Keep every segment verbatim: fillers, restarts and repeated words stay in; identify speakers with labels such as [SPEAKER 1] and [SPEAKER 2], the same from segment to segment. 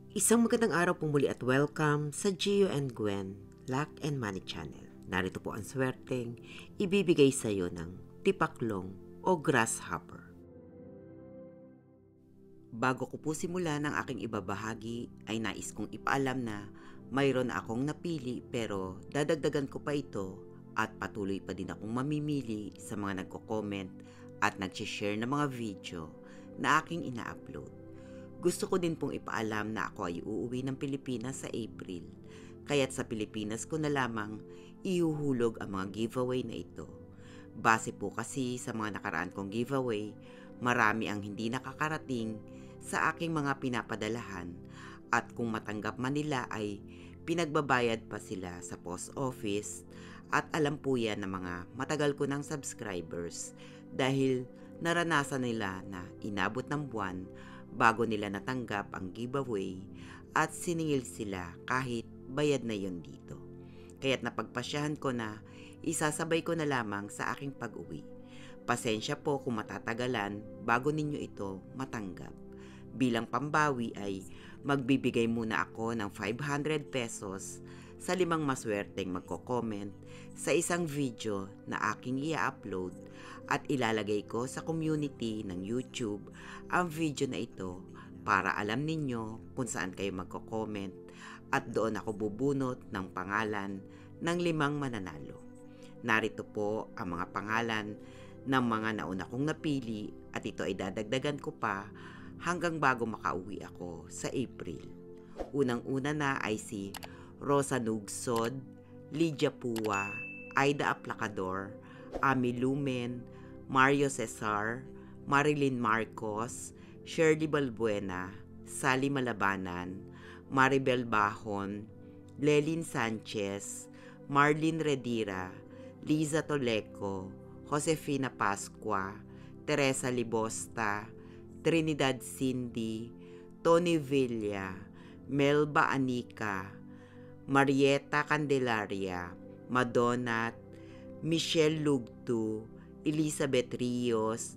[SPEAKER 1] Isang magandang araw po muli at welcome sa Gio and Gwen Luck and Money Channel. Narito po ang swerteng ibibigay sa iyo ng tipaklong o grasshopper. Bago ko po simulan ang aking ibabahagi ay nais kong ipaalam na mayroon akong napili pero dadagdagan ko pa ito at patuloy pa din akong mamimili sa mga nagko-comment at nag-share ng mga video na aking ina-upload. Gusto ko din pong ipaalam na ako ay uuwi ng Pilipinas sa April, kaya't sa Pilipinas ko na lamang ihuhulog ang mga giveaway na ito. Base po kasi sa mga nakaraan kong giveaway, marami ang hindi nakakarating sa aking mga pinapadalahan at kung matanggap man nila ay pinagbabayad pa sila sa post office at alam po yan ng mga matagal ko ng subscribers dahil naranasan nila na inabot ng buwan bago nila natanggap ang giveaway at siningil sila kahit bayad na yon dito. Kaya't napagpasyahan ko na isasabay ko na lamang sa aking pag-uwi. Pasensya po kung matatagalan bago ninyo ito matanggap. Bilang pambawi ay magbibigay muna ako ng five hundred pesos sa limang maswerteng magko-comment sa isang video na aking i-upload at ilalagay ko sa community ng YouTube ang video na ito para alam ninyo kung saan kayo magko-comment at doon ako bubunot ng pangalan ng limang mananalo. Narito po ang mga pangalan ng mga nauna kong napili at ito ay dadagdagan ko pa hanggang bago makauwi ako sa April. Unang-una na ay si Rosa Nugsod, Lydia Pua, Aida Aplacador, Ami Lumen, Mario Cesar, Marilyn Marcos, Shirley Balbuena, Sally Malabanan, Maribel Bahon, Lelyn Sanchez, Marlene Redira, Liza Toleco, Josefina Pascua, Teresa Libosta, Trinidad Cindy, Tony Villa, Melba Anica, Marieta Candelaria, Madonat, Michelle Lugtu, Elizabeth Rios,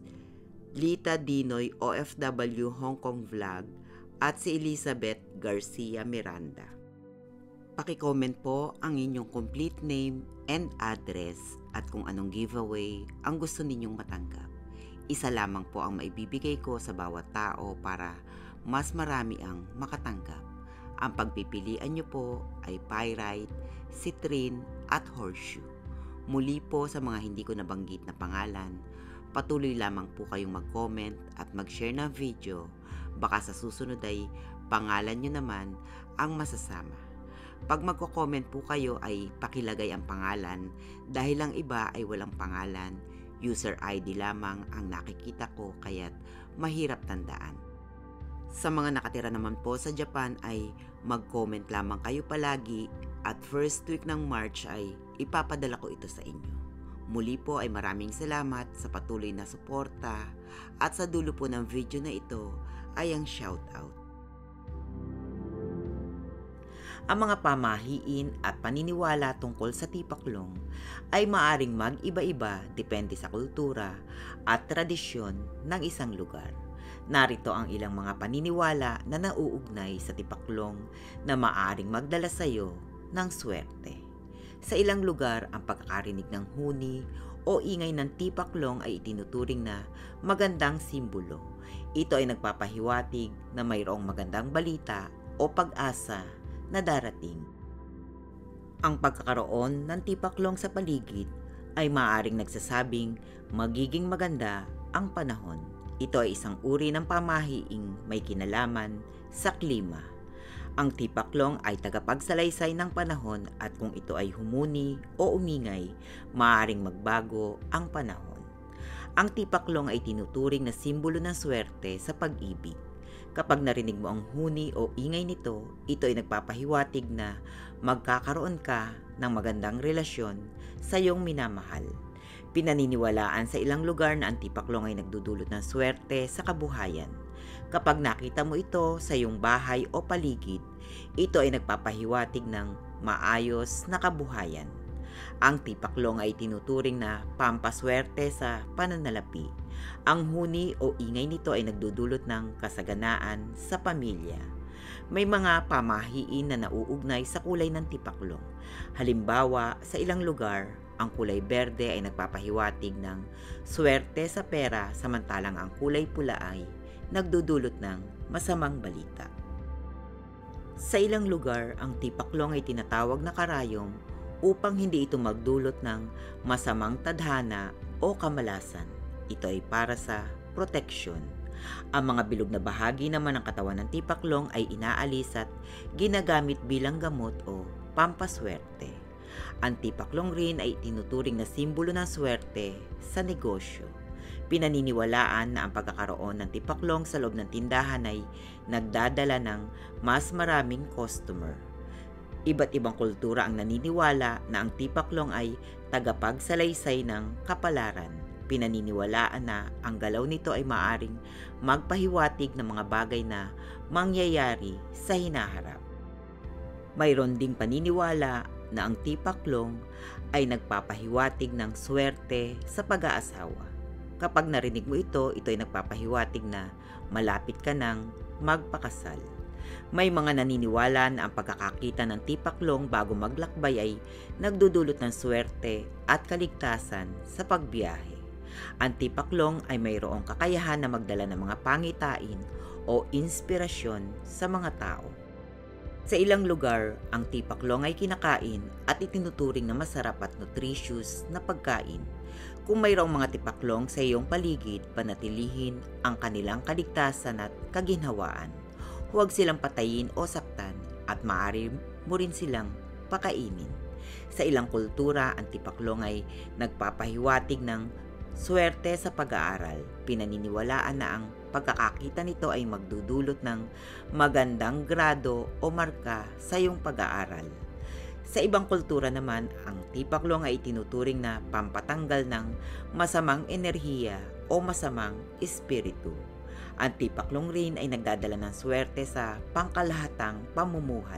[SPEAKER 1] Lita Dinoy O F W Hong Kong Vlog, at si Elizabeth Garcia Miranda. Paki-comment po ang inyong complete name and address at kung anong giveaway ang gusto ninyong matanggap. Isa lamang po ang maibibigay ko sa bawat tao para mas marami ang makatanggap. Ang pagpipilian nyo po ay Pyrite, Citrine at Horseshoe. Muli po sa mga hindi ko nabanggit na pangalan, patuloy lamang po kayong mag-comment at mag-share ng video. Baka sa susunod ay pangalan nyo naman ang masasama. Pag magko-comment po kayo ay pakilagay ang pangalan dahil ang iba ay walang pangalan. User I D lamang ang nakikita ko kaya't mahirap tandaan. Sa mga nakatira naman po sa Japan ay mag-comment lamang kayo palagi at first week ng March ay ipapadala ko ito sa inyo. Muli po ay maraming salamat sa patuloy na suporta at sa dulo po ng video na ito ay ang shoutout. Ang mga pamahiin at paniniwala tungkol sa tipaklong ay maaring mag-iba-iba depende sa kultura at tradisyon ng isang lugar. Narito ang ilang mga paniniwala na nauugnay sa tipaklong na maaring magdala sa iyo ng swerte. Sa ilang lugar, ang pagkakarinig ng huni o ingay ng tipaklong ay itinuturing na magandang simbolo. Ito ay nagpapahiwatig na mayroong magandang balita o pag-asa na darating. Ang pagkakaroon ng tipaklong sa paligid ay maaaring nagsasabing magiging maganda ang panahon. Ito ay isang uri ng pamahiing may kinalaman sa klima. Ang tipaklong ay tagapagsalaysay ng panahon at kung ito ay humuni o umingay, maaaring magbago ang panahon. Ang tipaklong ay tinuturing na simbolo ng swerte sa pag-ibig. Kapag narinig mo ang huni o ingay nito, ito ay nagpapahiwatig na magkakaroon ka ng magandang relasyon sa iyong minamahal. Pinaniniwalaan sa ilang lugar na ang tipaklong ay nagdudulot ng swerte sa kabuhayan. Kapag nakita mo ito sa iyong bahay o paligid, ito ay nagpapahiwatig ng maayos na kabuhayan. Ang tipaklong ay tinuturing na pampaswerte sa pananalapi. Ang huni o ingay nito ay nagdudulot ng kasaganaan sa pamilya. May mga pamahiin na nauugnay sa kulay ng tipaklong. Halimbawa, sa ilang lugar, ang kulay berde ay nagpapahiwatig ng swerte sa pera, samantalang ang kulay pula ay nagdudulot ng masamang balita. Sa ilang lugar, ang tipaklong ay tinatawag na karayom upang hindi ito magdulot ng masamang tadhana o kamalasan. Ito ay para sa proteksyon. Ang mga bilog na bahagi naman ng katawan ng tipaklong ay inaalis at ginagamit bilang gamot o pampaswerte. Ang tipaklong rin ay tinuturing na simbolo ng swerte sa negosyo. Pinaniniwalaan na ang pagkakaroon ng tipaklong sa loob ng tindahan ay nagdadala ng mas maraming customer. Iba't ibang kultura ang naniniwala na ang tipaklong ay tagapagsalaysay ng kapalaran. Pinaniniwalaan na ang galaw nito ay maaring magpahiwatig ng mga bagay na mangyayari sa hinaharap. Mayroon ding paniniwala na ang tipaklong ay nagpapahiwatig ng swerte sa pag-aasawa. Kapag narinig mo ito, ito ay nagpapahiwatig na malapit ka nang magpakasal. May mga naniniwala na ang pagkakakita ng tipaklong bago maglakbay ay nagdudulot ng swerte at kaligtasan sa pagbiyahe. Ang tipaklong ay mayroong kakayahan na magdala ng mga pangitain o inspirasyon sa mga tao. Sa ilang lugar, ang tipaklong ay kinakain at itinuturing na masarap at nutritious na pagkain. Kung mayroong mga tipaklong sa iyong paligid, panatilihin ang kanilang kaligtasan at kaginhawaan. Huwag silang patayin o saktan at maaari mo rin silang pakainin. Sa ilang kultura, ang tipaklong ay nagpapahiwatig ng swerte sa pag-aaral. Pinaniniwalaan na ang pagkakakita nito ay magdudulot ng magandang grado o marka sa iyong pag-aaral. Sa ibang kultura naman, ang tipaklong ay tinuturing na pampatanggal ng masamang enerhiya o masamang espiritu. Ang tipaklong rin ay nagdadala ng swerte sa pangkalahatang pamumuhay.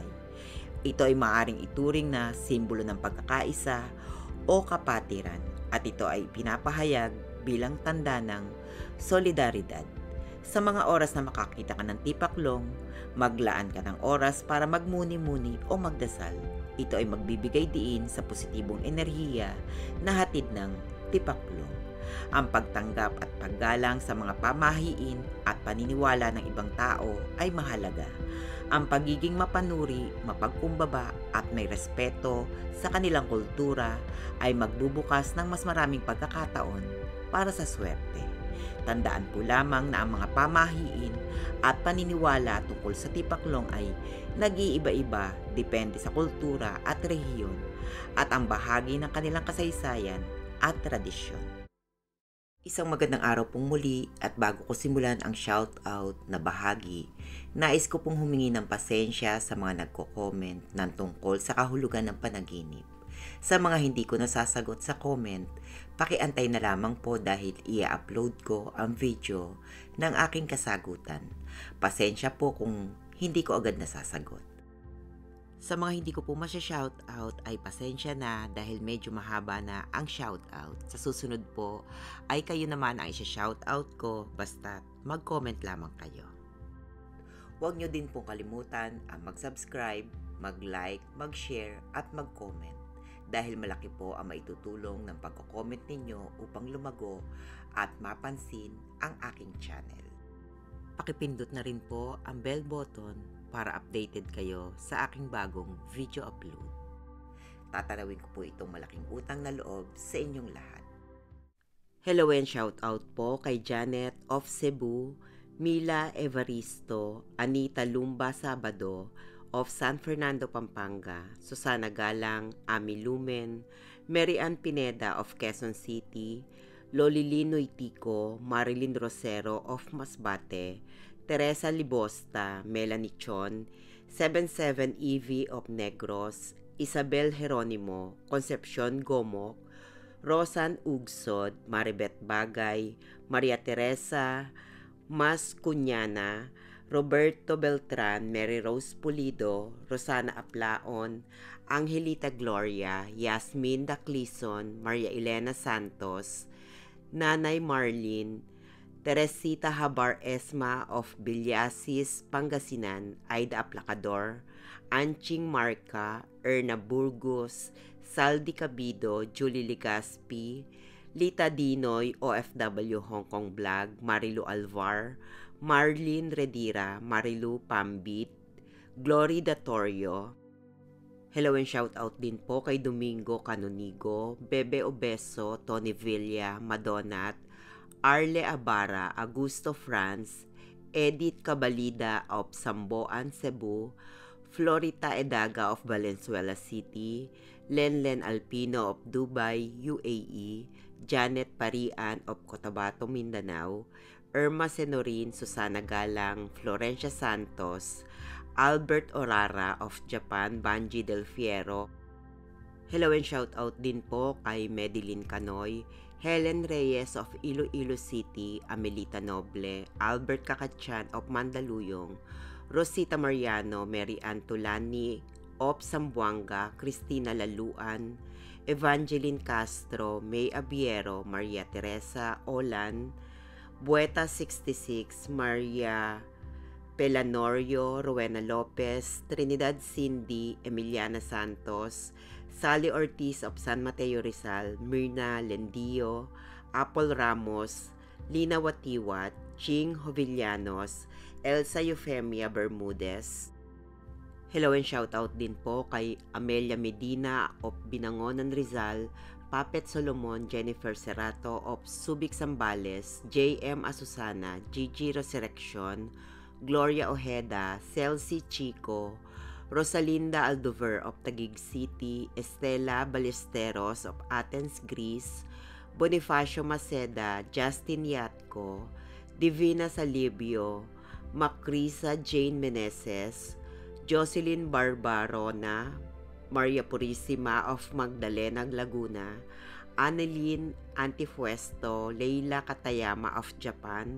[SPEAKER 1] Ito ay maaring ituring na simbolo ng pagkakaisa o kapatiran at ito ay pinapahayag bilang tanda ng solidaridad. Sa mga oras na makakita ka ng tipaklong, maglaan ka ng oras para magmuni-muni o magdasal. Ito ay magbibigay diin sa positibong enerhiya na hatid ng tipaklong. Ang pagtanggap at paggalang sa mga pamahiin at paniniwala ng ibang tao ay mahalaga. Ang pagiging mapanuri, mapagkumbaba at may respeto sa kanilang kultura ay magbubukas ng mas maraming pagkakataon para sa swerte. Tandaan po lamang na ang mga pamahiin at paniniwala tungkol sa tipaklong ay nag-iiba-iba depende sa kultura at rehiyon at ang bahagi ng kanilang kasaysayan at tradisyon. Isang magandang araw pong muli at bago ko simulan ang shoutout na bahagi, nais ko pong humingi ng pasensya sa mga nagko-comment ng tungkol sa kahulugan ng panaginip. Sa mga hindi ko nasasagot sa comment, pakiantay na lamang po dahil i-upload ko ang video ng aking kasagutan. Pasensya po kung hindi ko agad nasasagot. Sa mga hindi ko po masya-shoutout ay pasensya na dahil medyo mahaba na ang shoutout. Sa susunod po ay kayo naman ang isya-shoutout ko basta mag-comment lamang kayo. Huwag nyo din pong kalimutan ang mag-subscribe, mag-like, mag-share at mag-comment dahil malaki po ang maitutulong ng pagko-comment ninyo upang lumago at mapansin ang aking channel. Pakipindot na rin po ang bell button para updated kayo sa aking bagong video upload. Tatanawin ko po itong malaking utang na loob sa inyong lahat. Hello and shoutout po kay Janet of Cebu, Mila Evaristo, Anita Lumba Sabado of San Fernando, Pampanga, Susana Galang, Ami Lumen, Mary Ann Pineda of Quezon City, Loli Linoy Tico, Marilyn Rosero of Masbate, Teresa Libosta, Melanie Chon, seventy-seven E V of Negros, Isabel Jeronimo, Concepcion Gomok, Rosan Ugsod, Maribet Bagay, Maria Teresa, Mas Cunyana, Roberto Beltran, Mary Rose Pulido, Rosana Aplaon, Angelita Gloria, Yasmin Daclison, Maria Elena Santos, Nanay Marlene, Teresita Habar Esma of Villasis, Pangasinan, Aida Aplacador, Anching Marca, Erna Burgos, Saldi Cabido, Julie Ligaspi, Lita Dinoy, O F W Hong Kong Vlog, Marilu Alvar, Marlene Redira, Marilu Pambit, Glory Datorio. Hello and shout out din po kay Domingo Canonigo, Bebe Obeso, Tony Villa, Madonat, Arle Abara, Augusto France, Edith Cabalida of Samboan, Cebu, Florita Edaga of Valenzuela City, Lenlen Alpino of Dubai, U A E, Janet Parian of Cotabato, Mindanao, Irma Senorin, Susana Galang, Florencia Santos, Albert Orara of Japan, Banji Del Fiero. Hello and shout out din po kay Medellin Canoy, Helen Reyes of Iloilo City, Amelita Noble, Albert Kakachan of Mandaluyong, Rosita Mariano, Mary Ann Tulani of Zamboanga, Cristina Laluan, Evangeline Castro, May Abiero, Maria Teresa Olan, Bueta sixty-six, Maria Pelanorio, Rowena Lopez, Trinidad Cindy, Emiliana Santos, Sally Ortiz of San Mateo Rizal, Mirna Lendio, Apple Ramos, Lina Watiwat, Ching Jovillanos, Elsa Eufemia Bermudez. Hello and shout out din po kay Amelia Medina of Binangonan Rizal, Papet Solomon, Jennifer Serrato of Subic Zambales, J M Asusana, Gigi Resurrection, Gloria Ojeda, Celsi Chico, Rosalinda Aldover of Taguig City, Estela Ballesteros of Athens, Greece, Bonifacio Maceda, Justin Yatco, Divina Salibio, Macrisa Jane Meneses, Jocelyn Barbarona, Maria Purisima of Magdalena, Laguna, Annalyn Antifuesto, Leila Katayama of Japan,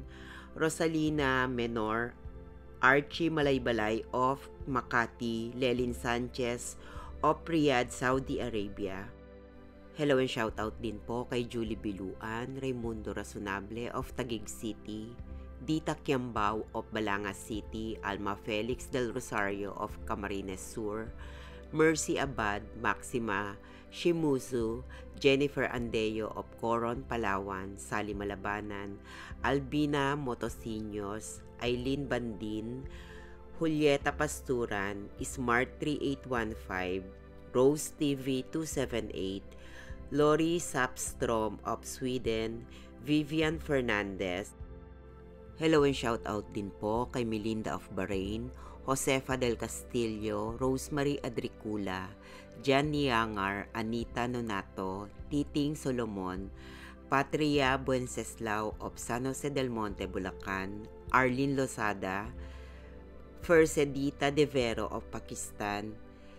[SPEAKER 1] Rosalina Menor, Archie Malaybalay of Makati, Lelin Sanchez of Riyadh, Saudi Arabia. Hello and shout out din po kay Julie Biluan, Raimundo Razonable of Taguig City, Dita Kiambao of Balangas City, Alma Felix del Rosario of Camarines Sur, Mercy Abad, Maxima Shimuzu, Jennifer Andeo of Coron, Palawan, Sally Malabanan, Albina Motosinos, Eileen Bandin, Julieta Pasturan, Smart three eight one five, Rose T V two seven eight, Lori Sapstrom of Sweden, Vivian Fernandez. Hello and shout out din po kay Melinda of Bahrain, Josefa del Castillo, Rosemary Adricula, Jan Niangar, Anita Nonato, Titing Solomon, Patria Buenceslao of San Jose del Monte, Bulacan, Arlene Lozada, Fersedita De Vero of Pakistan,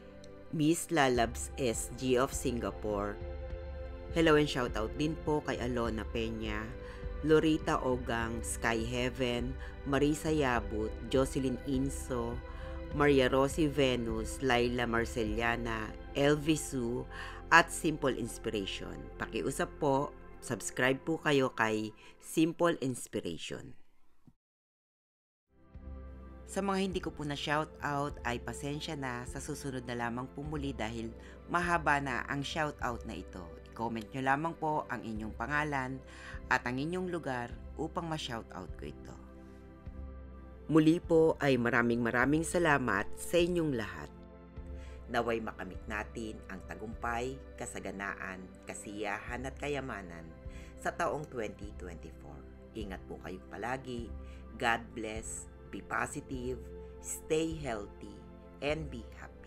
[SPEAKER 1] Miss Lalabs S G of Singapore. Hello and shout out din po kay Alona Peña, Lorita Ogang, Sky Heaven, Marisa Yabut, Jocelyn Inso, Maria Rosie Venus, Laila Marceliana, Elvisu, at Simple Inspiration. Pakiusap po, subscribe po kayo kay Simple Inspiration. Sa mga hindi ko po na shout out ay pasensya na, sa susunod na lamang pumuli dahil mahaba na ang shout out na ito. I-comment nyo lamang po ang inyong pangalan at ang inyong lugar upang ma-shout out ko ito. Muli po ay maraming maraming salamat sa inyong lahat. Naway makamit natin ang tagumpay, kasaganaan, kasiyahan at kayamanan sa taong twenty twenty-four. Ingat po kayo palagi. God bless. Be positive, stay healthy, and be happy.